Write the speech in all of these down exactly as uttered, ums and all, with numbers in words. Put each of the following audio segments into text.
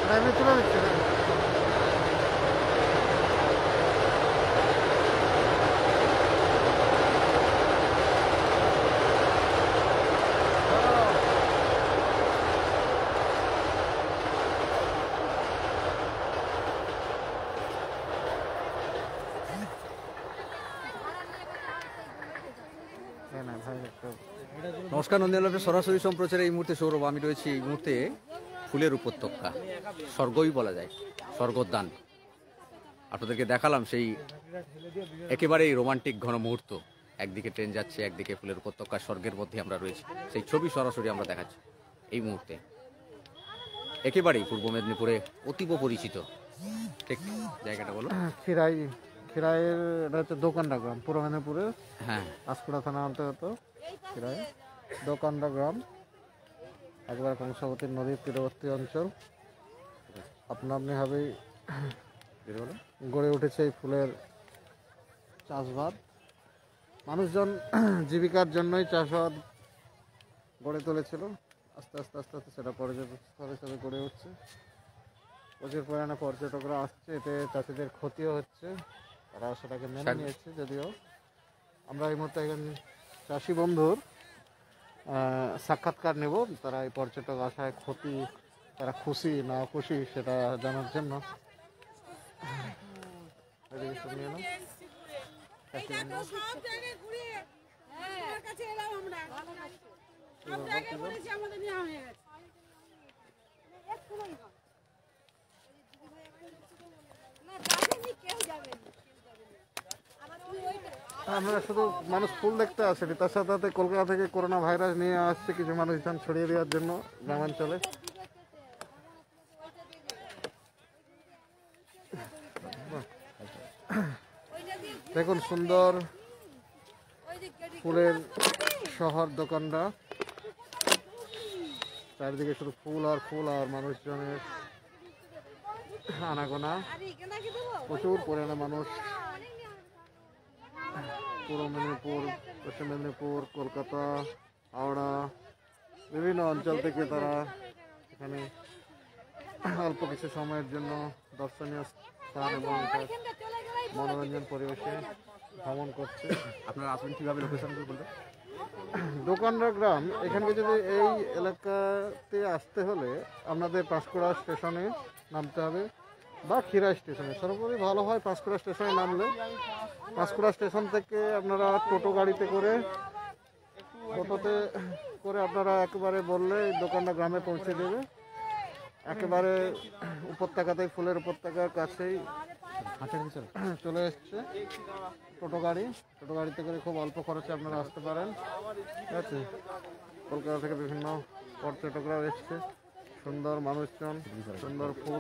ড্রাইভে চলে যাচ্ছে না। নমস্কার, নন্দিনী লাভের সরাসরি সম্প্রচারে এই মুহূর্তে সৌরভ আমি রয়েছি এই মুহূর্তে ফুলের উপত্যকা, স্বর্গই বলা যায়, স্বর্গোদ্যান। আপনাদেরকে দেখালাম সেই একেবারেই রোমান্টিক ঘন মুহূর্ত। একদিকে ট্রেন যাচ্ছে, একদিকে ফুলের উপত্যকা, স্বর্গের মধ্যে আমরা রয়েছি। সেই ছবি সরাসরি আমরা দেখাচ্ছি এই মুহূর্তে। একেবারেই পূর্ব মেদিনীপুরে অতীব পরিচিত। ঠিক জায়গাটা বলো। খিরাই, খিরাইয়ের এটা হচ্ছে দোকানডা গ্রাম, পূর্ব মেদিনীপুরে। হ্যাঁ, আঁশকুড়া থানা অন্তর্গত খিরাই দোকানডা গ্রাম, একবার কংসাবতী নদীর তীরবর্তী অঞ্চল। আপনা আপনিভাবেই গড়ে উঠেছে এই ফুলের চাষবাদ। মানুষজন জীবিকার জন্যই চাষবাদ গড়ে তুলেছিল। আস্তে আস্তে আস্তে আস্তে সেটা পর্যটন হিসেবে গড়ে উঠছে। প্রচুর পরিমাণে পর্যটকরা আসছে, এতে চাষিদের ক্ষতিও হচ্ছে, তারা সেটাকে মেনে নিয়েছে। যদিও আমরা এই মুহূর্তে একজন চাষি বন্ধুর সাক্ষাৎকার নেব, তারা এই পর্যটক আসায় ক্ষতি, তারা খুশি না খুশি সেটা জানার জন্য। আমরা শুধু মানুষ ফুল দেখতে আসেনি, তার সাথে সাথে কলকাতা থেকে করোনা ভাইরাস নিয়ে আসছে কিছু মানুষজন ছড়িয়ে দেওয়ার জন্য গ্রামাঞ্চলে। দেখুন সুন্দর ফুলের শহর দোকানটা, চারিদিকে শুধু ফুল আর ফুল আর মানুষজনের আনাগোনা। প্রচুর পরিমাণে মানুষ পূর্ব মেদিনীপুর, পশ্চিম মেদিনীপুর, কলকাতা, হাওড়া, বিভিন্ন অঞ্চল থেকে তারা এখানে অল্প কিছু সময়ের জন্য দর্শনীয় স্থান এবং মনোরঞ্জন পরিবেশে ভ্রমণ করছে। আপনারা আসবেন কীভাবে, লোকেশন বলতে? দোকানডা গ্রাম, এখানকে যদি এই এলাকাতে আসতে হলে আপনাদের পাঁশকুড়া স্টেশনে নামতে হবে বা খিরাই স্টেশনে। সর্বোপরি ভালো হয় পাঁশকুড়া স্টেশনে নামলে। পাঁশকুড়া স্টেশন থেকে আপনারা টোটো গাড়িতে করে, টোটোতে করে আপনারা একেবারে বললে দোকানডা গ্রামে পৌঁছে দেবে। একেবারে উপত্যকাতেই, ফুলের উপত্যকার কাছেই চলে এসছে টোটো গাড়ি। টোটো গাড়িতে করে খুব অল্প খরচে আপনারা আসতে পারেন। ঠিক আছে, কলকাতা থেকে বিভিন্ন পর্যটকরাও এসছে। সুন্দর মানুষজন, সুন্দর ফুল।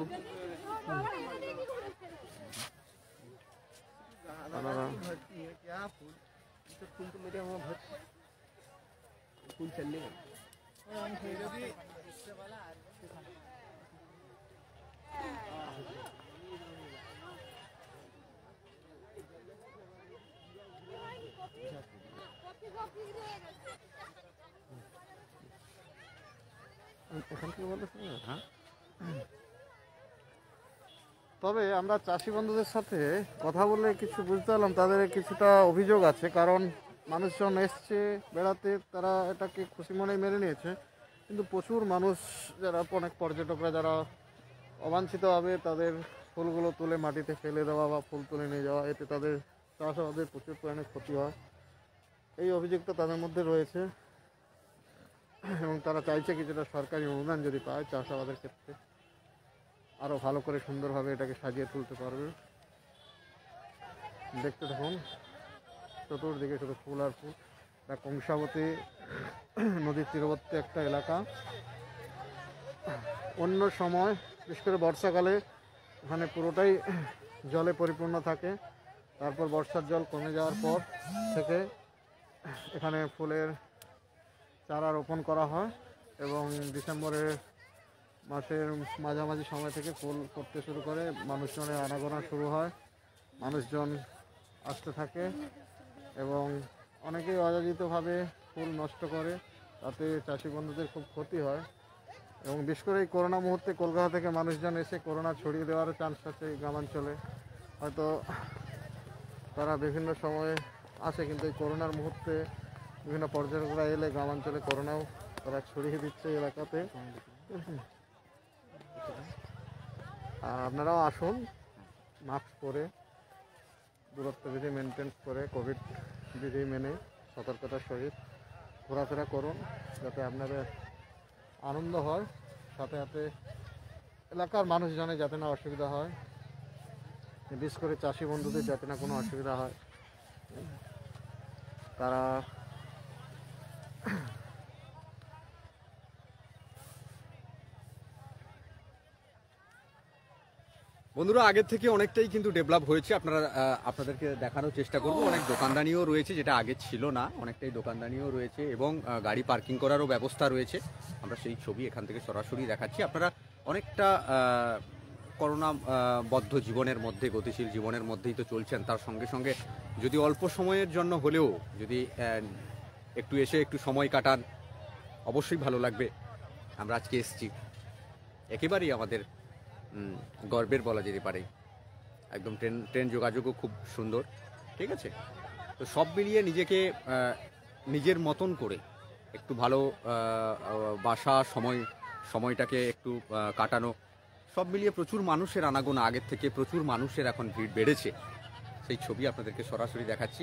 তবে আমরা চাষি বন্ধুদের সাথে কথা বলে কিছু বুঝতে পারলাম, তাদের কিছুটা অভিযোগ আছে। কারণ মানুষজন এসছে বেড়াতে, তারা এটাকে খুশি মনে মেনে নিয়েছে, কিন্তু প্রচুর মানুষ যারা, অনেক পর্যটকরা যারা অবাঞ্ছিতভাবে তাদের ফুলগুলো তুলে মাটিতে ফেলে দেওয়া বা ফুল তুলে নিয়ে যাওয়া, এতে তাদের চাষাবাদের প্রচুর পরিমাণে ক্ষতি হয়। এই অভিযোগটা তাদের মধ্যে রয়েছে এবং তারা চাইছে কিছুটা সরকারি অনুদান যদি পায় চাষাবাদের ক্ষেত্রে আরও ভালো করে সুন্দরভাবে এটাকে সাজিয়ে তুলতে পারবে। দেখতে থাকুন, চতুর্দিকে শুধু ফুল আর ফুল। এটা কংসাবতী নদীর তীরবর্তী একটা এলাকা। অন্য সময় বিশেষ করে বর্ষাকালে ওখানে পুরোটাই জলে পরিপূর্ণ থাকে। তারপর বর্ষার জল কমে যাওয়ার পর থেকে এখানে ফুলের চারা রোপণ করা হয় এবং ডিসেম্বরের মাসের মাঝামাঝি সময় থেকে ফুল করতে শুরু করে, মানুষজনের আনাগোনা শুরু হয়, মানুষজন আসতে থাকে এবং অনেকেই অযাচিতভাবে ফুল নষ্ট করে, তাতে চাষি বন্ধুদের খুব ক্ষতি হয়। এবং বিশেষ করে এই করোনা মুহূর্তে কলকাতা থেকে মানুষজন এসে করোনা ছড়িয়ে দেওয়ারও চান্স আছে এই গ্রামাঞ্চলে। হয়তো তারা বিভিন্ন সময়ে আসে, কিন্তু এই করোনার মুহূর্তে বিভিন্ন পর্যটকরা এলে গ্রামাঞ্চলে করোনাও তারা ছড়িয়ে দিচ্ছে এই এলাকাতে। আর আপনারাও আসুন, মাস্ক পরে, দূরত্ব বিধি মেনটেন করে, কোভিড বিধি মেনে সতর্কতার সহিত ঘোরাফেরা করুন, যাতে আপনাদের আনন্দ হয়, সাথে সাথে এলাকার মানুষজনের যাতে না অসুবিধা হয়, বিশেষ করে চাষি বন্ধুদের যাতে না কোনো অসুবিধা হয়। তারা বন্ধুরা আগের থেকে অনেকটাই কিন্তু ডেভেলপ হয়েছে, আপনারা আহ, আপনাদেরকে দেখানোর চেষ্টা করব। অনেক দোকানদানিও রয়েছে, যেটা আগে ছিল না, অনেকটাই দোকানদানিও রয়েছে এবং আহ, গাড়ি পার্কিং করারও ব্যবস্থা রয়েছে। আমরা সেই ছবি এখান থেকে সরাসরি দেখাচ্ছি। আপনারা অনেকটা আহ, করোনা আহ, বদ্ধ জীবনের মধ্যে, গতিশীল জীবনের মধ্যেই তো চলছেন, তার সঙ্গে সঙ্গে যদি অল্প সময়ের জন্য হলেও যদি আহ, একটু এসে একটু সময় কাটান, অবশ্যই ভালো লাগবে। আমরা আজকে এসেছি, একেবারেই আমাদের উম, গর্বের বলা যেতে পারে। একদম ট্রেন ট্রেন যোগাযোগও খুব সুন্দর, ঠিক আছে। তো সব মিলিয়ে নিজেকে আহ, নিজের মতন করে একটু ভালো আহ, আহ, বাসা, সময় সময়টাকে একটু আহ, কাটানো, সব মিলিয়ে প্রচুর মানুষের আনাগোনা, আগের থেকে প্রচুর মানুষের এখন ভিড় বেড়েছে। সেই ছবি আপনাদেরকে সরাসরি দেখাচ্ছি।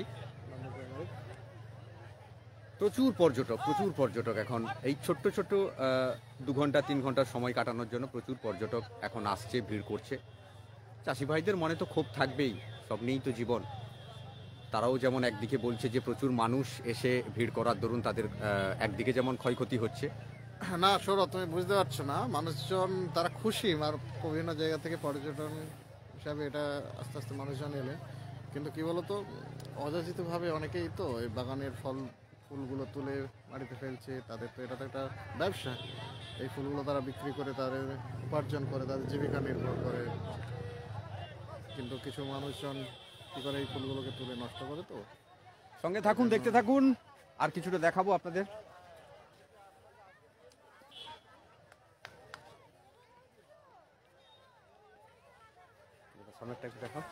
প্রচুর পর্যটক, প্রচুর পর্যটক এখন এই ছোট্ট ছোট্ট আহ, দু ঘন্টা তিন ঘন্টা সময় কাটানোর জন্য প্রচুর পর্যটক এখন আসছে, ভিড় করছে। চাষি ভাইদের মনে তো ক্ষোভ থাকবেই, সব নিয়েই তো জীবন। তারাও যেমন একদিকে বলছে যে প্রচুর মানুষ এসে ভিড় করার দরুন তাদের আহ, একদিকে যেমন ক্ষয়ক্ষতি হচ্ছে। না সৌরভ, তুমি বুঝতে পারছো না, মানুষজন তারা খুশি আর বিভিন্ন জায়গা থেকে পর্যটন হিসাবে এটা আস্তে আস্তে মানুষজন এলে, কিন্তু কি বলতো, অযাচিতভাবে অনেকেই তো এই বাগানের ফল ফুলগুলো তুলে মাটিতে ফেলছে। তাদের তো এটা তো একটা ব্যবসা, এই ফুলগুলো তারা বিক্রি করে তাদের উপার্জন করে, তাদের জীবিকা নির্ভর করে। কিন্তু কিছু মানুষজন কী করে এই ফুলগুলোকে তুলে নষ্ট করে। তো সঙ্গে থাকুন, দেখতে থাকুন, আর কিছুটা দেখাবো আপনাদের। সামনেরটা একটু দেখাও।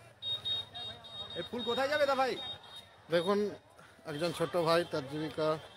এই ফুল কোথায় যাবে দা ভাই? দেখুন, একজন ছোট ভাই তার জীবিকা